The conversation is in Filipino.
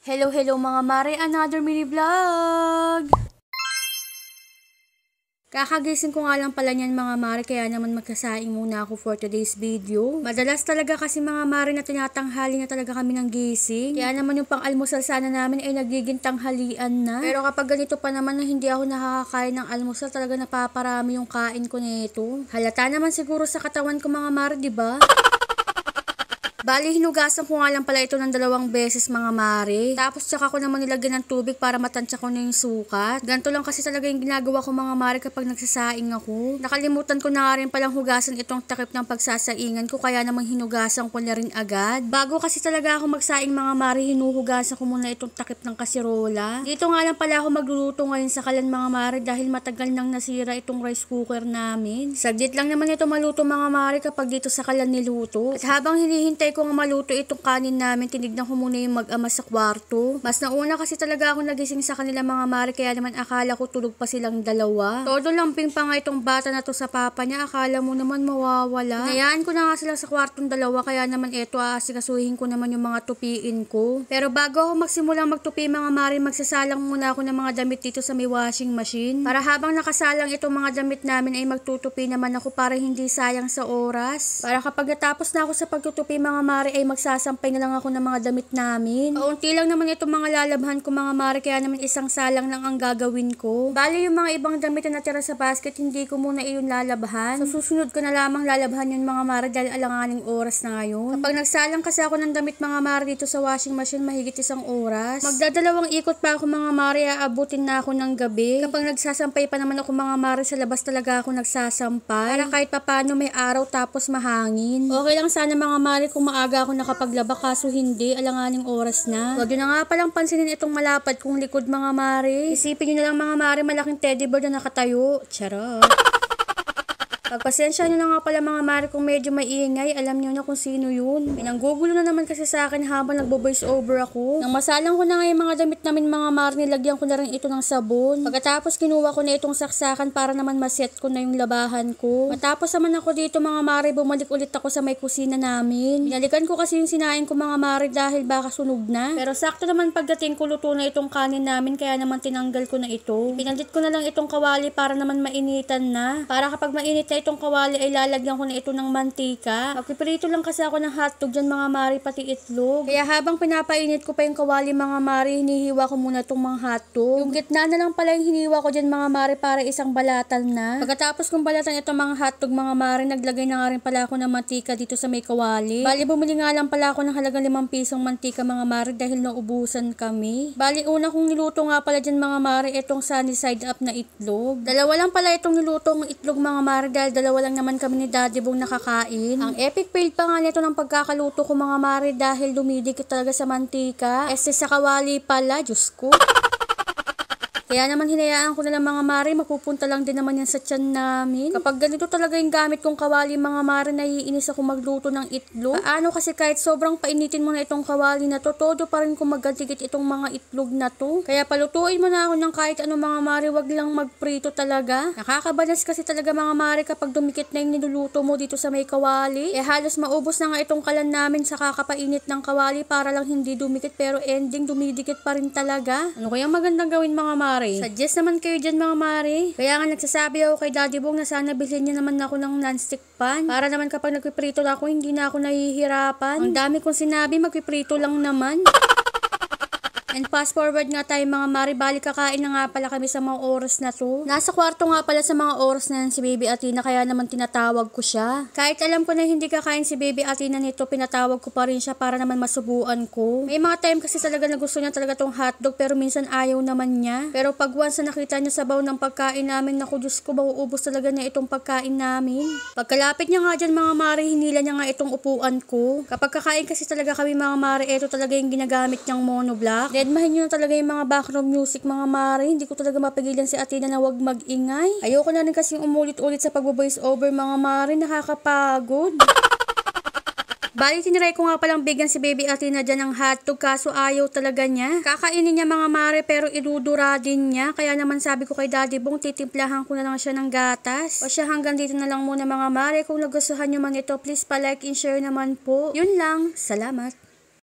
Hello mga mare, another mini vlog! Kakagising ko nga lang pala niyan mga mare, kaya naman magsasaing muna ako for today's video. Madalas talaga kasi mga mare na tinatanghali na talaga kami ng gising. Kaya naman yung pang-almusal sana namin ay nagiging tanghalian na. Pero kapag ganito pa naman na hindi ako nakakakain ng almusal, talaga napaparami yung kain ko nito. Halata naman siguro sa katawan ko mga mare, diba? Bali, hinugasan ko nga lang pala ito ng 2 beses mga mare. Tapos tsaka ko naman nilagyan ng tubig para matansya ko na yung sukat. Ganito lang kasi talaga yung ginagawa ko mga mare kapag nagsasaing ako. Nakalimutan ko na nga rin palang hugasan itong takip ng pagsasaingan ko, kaya naman hinugasan ko na rin agad. Bago kasi talaga ako magsaing mga mare, hinuhugasan ko muna itong takip ng kasirola. Dito nga lang pala ako magluluto ngayon sa kalan mga mare dahil matagal nang nasira itong rice cooker namin. Saglit lang naman ito maluto mga mare kapag dito sa kalan niluto. At habang hinihintay ko nga maluto itong kanin namin, tinignan ko muna yung mag-ama sa kwarto. Mas nauna kasi talaga ako nagising sa kanila mga mare, kaya naman akala ko tulog pa silang dalawa. Todo lamping pa nga itong bata na to sa papa niya, akala mo naman mawawala. Hinayaan ko na nga sila sa kwartong dalawa, kaya naman eto aasikasuhin ko naman yung mga tupiin ko. Pero bago ako magsimulang magtupi mga mare, magsasalang muna ako ng mga damit dito sa may washing machine. Para habang nakasalang itong mga damit namin ay magtutupi naman ako para hindi sayang sa oras. Para kapag natapos na ako sa pagtutupi mga mare ay magsasampay na lang ako ng mga damit namin. Kaunti lang naman itong mga lalabhan ko mga mare, kaya naman isang salang lang ang gagawin ko. Bali yung mga ibang damit na natira sa basket, hindi ko muna iyon lalabhan. So susunod ko na lamang lalabhan yun mga mare dahil alanganing oras na ngayon. Kapag nagsalang kasi ako ng damit mga mare dito sa washing machine, mahigit 1 oras. Magdadalawang ikot pa ako mga mare, aabutin na ako ng gabi. Kapag nagsasampay pa naman ako mga mare, sa labas talaga ako nagsasampay. Para kahit papano may araw tapos mahangin. Okay lang sana mga mare kung maaga ako nakapaglaba, kaso hindi, alanganing oras na. Huwag nyo na nga palang pansinin itong malapad kong likod mga mare. Isipin nyo na lang mga mare, malaking teddy bear na nakatayo. Charot. Pagpasensya nyo na nga pala mga mare kung medyo maingay, alam nyo na kung sino yun. Pinanggugulo na naman kasi sa akin habang nagbo-voice over ako. Nang masalang ko na nga yung mga damit namin mga mare, nilagyan ko na rin ito ng sabon. Pagkatapos kinuha ko na itong saksakan para naman maset ko na yung labahan ko. Matapos naman ako dito mga mare, bumalik ulit ako sa may kusina namin. Binalikan ko kasi yung sinain ko mga mare dahil baka sunog na. Pero sakto naman pagdating ko, luto na itong kanin namin, kaya naman tinanggal ko na ito. Pinalit ko na lang itong kawali para naman mainitan na. Para kapag mainit na itong kawali ay lalagyan ko na ito ng mantika. Magpiprito lang kasi ako ng hotdog dyan mga mare, pati itlog. Kaya habang pinapainit ko pa yung kawali mga mare, hinihiwa ko muna itong mga hotdog. Yung gitna na lang pala yung hiniwa ko dyan mga mare para isang balatan na. Pagkatapos kong balatan itong mga hotdog mga mare, naglagay na nga rin pala ako ng mantika dito sa may kawali. Bali bumili nga lang pala ako ng halagang 5 pisong mantika mga mare dahil naubusan kami. Bali una kong niluto nga pala dyan mga mare itong sunny side up na itlog. Dalawa lang pala itong nilutong itlog mga mare dahil dalawa lang naman kami ni Daddy Bong nakakain. Ang epic fail pa nga nito ng pagkakaluto ko mga mare dahil dumidikit talaga sa mantika. Sa kawali pala, Diyos ko. Kaya naman hinayaan ko na lang mga mare, mapupunta lang din naman yan sa tiyan namin. Kapag ganito talaga yung gamit kong kawali mga mare, naiinis ako magluto ng itlog. Paano kasi kahit sobrang painitin mo na itong kawali na to, todo pa rin kumagadikit itong mga itlog na to. Kaya palutuin mo na ako ng kahit ano mga mare, wag lang magprito talaga. Nakakabanas kasi talaga mga mare kapag dumikit na yung niluluto mo dito sa may kawali. Halos maubos na nga itong kalan namin sa kakapainit ng kawali para lang hindi dumikit, pero ending dumidikit pa rin talaga. Ano kayang magandang gawin mga mare? Suggest naman kayo dyan mga mare. Kaya nga nagsasabi ako kay Daddy Bong na sana bilhin niya naman ako ng non-stick pan. Para naman kapag nagpiprito na ako, hindi na ako nahihirapan. Ang dami kong sinabi, magpiprito lang naman. And fast forward nga tayo mga mare, balik kakain na nga pala kami sa mga oras na to. Nasa kwarto nga pala sa mga oras na yan si Baby Athena, kaya naman tinatawag ko siya. Kahit alam ko na hindi kakain si Baby Athena nito, pinatawag ko pa rin siya para naman masubuan ko. May mga time kasi talaga na gusto niya talaga tong hotdog, pero minsan ayaw naman niya. Pero pag once na nakita niya sabaw ng pagkain namin, naku Diyos ko, mauubos talaga niya itong pagkain namin. Pagkalapit niya nga dyan mga mare, hinila niya nga itong upuan ko. Kapag kakain kasi talaga kami mga mare, ito talaga yung ginagamit niyang monoblock. Dedmahin nyo na talaga yung mga background music mga mare. Hindi ko talaga mapigilan si Athena na wag mag-ingay. Ayoko na rin kasing umulit-ulit sa pag-voice over mga mare. Nakakapagod. Bali, tiniray ko nga palang bigyan si Baby Athena dyan ng hotdog, kaso ayaw talaga niya. Kakainin niya mga mare pero idudura din niya. Kaya naman sabi ko kay Daddy Bong, titimplahan ko na lang siya ng gatas. O siya, hanggang dito na lang muna mga mare. Kung nagustuhan nyo man ito, please pa-like and share naman po. Yun lang. Salamat.